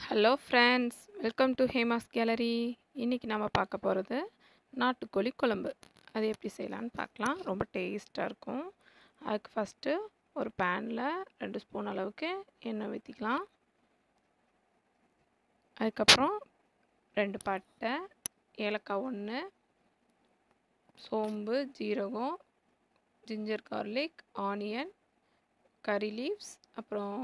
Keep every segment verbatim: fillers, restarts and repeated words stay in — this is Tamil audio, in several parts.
Hello friends, welcome to Hema's gallery. இன்றைக்கி நம்ம பார்க்க போகிறது நாட்டுக்கோழி குழம்பு. அது எப்படி செய்யலான்னு பார்க்கலாம். ரொம்ப டேஸ்ட்டாக இருக்கும். அதுக்கு ஃபஸ்ட்டு ஒரு பேனில் ரெண்டு ஸ்பூன் அளவுக்கு எண்ணெய் ஊற்றிக்கலாம். அதுக்கப்புறம் ரெண்டு பட்டை, ஏலக்காய் ஒன்று, சோம்பு, ஜீரகம், ginger garlic, onion, curry leaves, அப்புறம்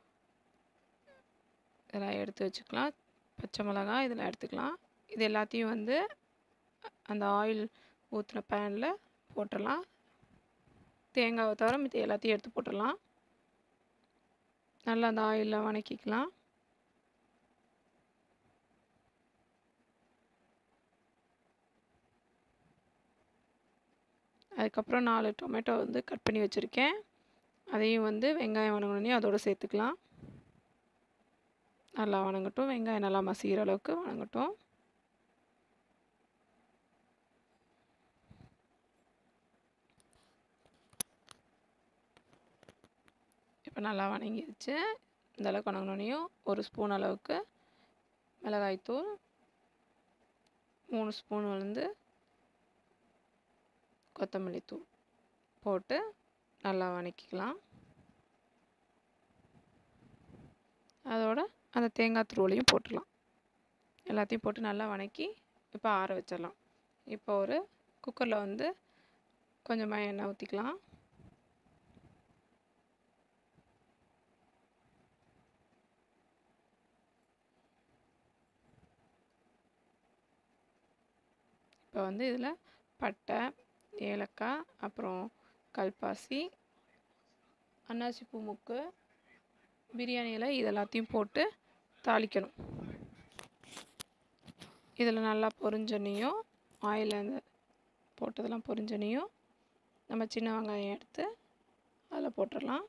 இதெல்லாம் எடுத்து வச்சுக்கலாம். பச்சை மிளகாய் இதெல்லாம் எடுத்துக்கலாம். இது எல்லாத்தையும் வந்து அந்த ஆயில் ஊற்றின பேனில் போட்டுடலாம். தேங்காவை தவிர மித்த எல்லாத்தையும் எடுத்து போட்டுடலாம். நல்லா அந்த ஆயிலில் வணக்கிக்கலாம். அதுக்கப்புறம் நாலு டொமேட்டோ வந்து கட் பண்ணி வச்சுருக்கேன். அதையும் வந்து வெங்காயம் வணங்கினோடனே அதோடு சேர்த்துக்கலாம். நல்லா வணங்கட்டும். வெங்காயம் நல்லா மசிகிற அளவுக்கு வணங்கட்டும். இப்போ நல்லா வணங்கிடுச்சு. இந்த அளவுக்கு வணங்கினோடனையும் ஒரு ஸ்பூன் அளவுக்கு மிளகாய்த்தூள், மூணு ஸ்பூன் வந்து கொத்தமல்லி தூள் போட்டு நல்லா வணக்கிக்கலாம். அதோட அந்த தேங்காய் துருவலையும் போட்டுடலாம். எல்லாத்தையும் போட்டு நல்லா வணக்கி இப்போ ஆற வச்சிடலாம். இப்போ ஒரு குக்கரில் வந்து கொஞ்சமாக எண்ணெய் ஊற்றிக்கலாம். இப்போ வந்து இதில் பட்டை, ஏலக்காய், அப்புறம் கல்பாசி, அன்னாசி பூ முக்கு, பிரியாணி இலை இதெல்லாத்தையும் போட்டு தாளிக்கணும். இதில் நல்லா பொரிஞ்சனையும் ஆயிலில் அந்த போட்டதெல்லாம் பொரிஞ்சனையும் நம்ம சின்ன வெங்காயம் எடுத்து அதில் போட்டுடலாம்.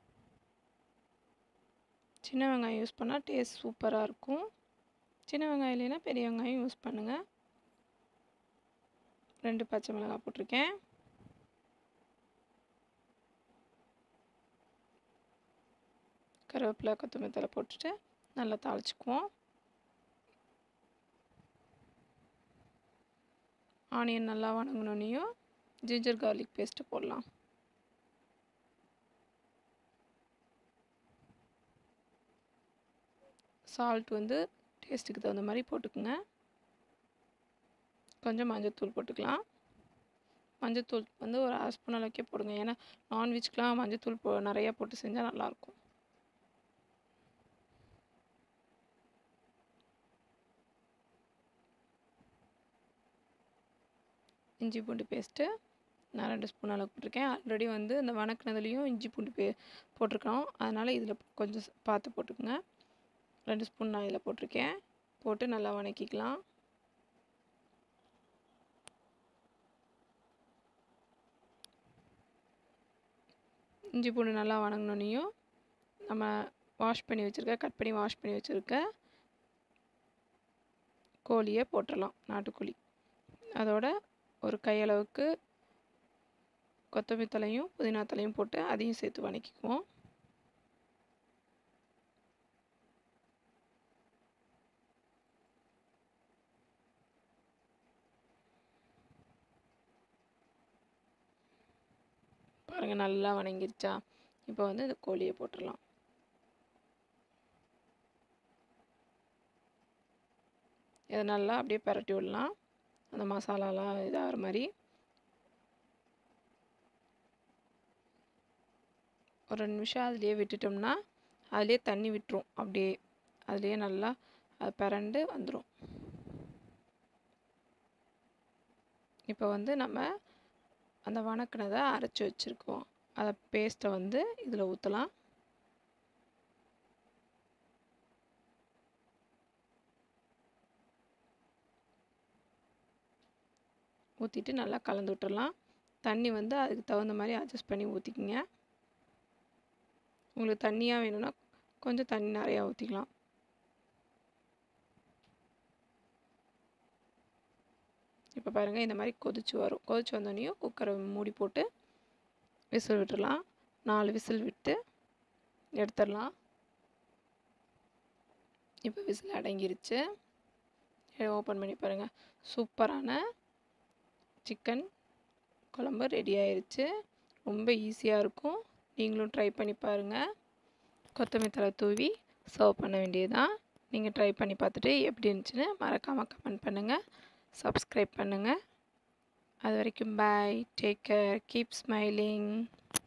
சின்ன வெங்காயம் யூஸ் பண்ணால் டேஸ்ட் சூப்பராக இருக்கும். சின்ன வெங்காயம் இல்லைன்னா பெரிய வெங்காயம் யூஸ் பண்ணுங்கள். ரெண்டு பச்சை மிளகாய் போட்டிருக்கேன். கருவேப்பிலை, கொத்தமல்லி தழை போட்டுட்டு நல்லா தாளிச்சுக்குவோம். ஆனியன் நல்லா வணங்கினோன்னையும் ஜிஞ்சர் கார்லிக் பேஸ்ட்டு போடலாம். சால்ட் வந்து டேஸ்ட்டுக்கு தகுந்த மாதிரி போட்டுக்குங்க. கொஞ்சம் மஞ்சத்தூள் போட்டுக்கலாம். மஞ்சத்தூள் வந்து ஒரு அரை ஸ்பூன் அளவுக்கே போடுங்க. ஏன்னா நான்வெஜ்க்கெலாம் மஞ்சத்தூள் போ நிறையா போட்டு செஞ்சால் நல்லாயிருக்கும். இஞ்சி பூண்டு பேஸ்ட்டு நான் ரெண்டு ஸ்பூன் அளவுக்கு போட்டிருக்கேன். ஆல்ரெடி வந்து இந்த வணக்கினதுலேயும் இஞ்சி பூண்டு பே போட்டிருக்கோம். அதனால் இதில் கொஞ்சம் பார்த்து போட்டுக்கோங்க. ரெண்டு ஸ்பூன் நான் இதில் போட்டிருக்கேன். போட்டு நல்லா வணக்கிக்கலாம். இஞ்சி பூண்டு நல்லா வணங்கினோன்னையும் நம்ம வாஷ் பண்ணி வச்சுருக்க கட் பண்ணி வாஷ் பண்ணி வச்சுருக்க கோழியை போட்டுடலாம். நாட்டுக்கோழி அதோட ஒரு கையளவுக்கு கொத்தமல்லி தழையும் புதினா தழையும் போட்டு அதையும் சேர்த்து வணக்கிக்குவோம். பாருங்கள் நல்லா வணங்கிருச்சா. இப்போ வந்து இந்த கோழியை போட்டுடலாம். இதை நல்லா அப்படியே பரட்டி விடலாம். அந்த மசாலாலாம் இதாகிற மாதிரி ஒரு ரெண்டு நிமிஷம் அதுலேயே விட்டுட்டோம்னா அதுலேயே தண்ணி விட்டுரும். அப்படியே அதுலேயே நல்லா அது பரண்டு வந்துடும். இப்போ வந்து நம்ம அந்த வணக்கினதை அரைச்சி வச்சுருக்கோம். அதை பேஸ்ட்டை வந்து இதில் ஊற்றலாம். ஊற்றிட்டு நல்லா கலந்து விட்டுடலாம். தண்ணி வந்து அதுக்கு தகுந்த மாதிரி அட்ஜஸ்ட் பண்ணி ஊற்றிக்கிங்க. உங்களுக்கு தண்ணியாக வேணும்னா கொஞ்சம் தண்ணி நிறையா ஊற்றிக்கலாம். இப்போ பாருங்கள் இந்த மாதிரி கொதிச்சு வரும். கொதிச்சு வந்தோடனையும் குக்கரை மூடி போட்டு விசில் விட்டுடலாம். நாலு விசில் விட்டு எடுத்துடலாம். இப்போ விசில் அடங்கிருச்சு. ஓப்பன் பண்ணி பாருங்கள். சூப்பரான சிக்கன் குழம்பு ரெடி ஆயிருச்சு. ரொம்ப ஈஸியாக இருக்கும். நீங்களும் ட்ரை பண்ணி பாருங்கள். கொத்தமல்லி தழை தூவி சர்வ் பண்ண வேண்டியதுதான். நீங்கள் ட்ரை பண்ணி பார்த்துட்டு எப்படி இருந்துச்சுன்னு மறக்காமல் கமெண்ட் பண்ணுங்கள். சப்ஸ்கிரைப் பண்ணுங்கள். அது வரைக்கும் bye. Take care. Keep smiling.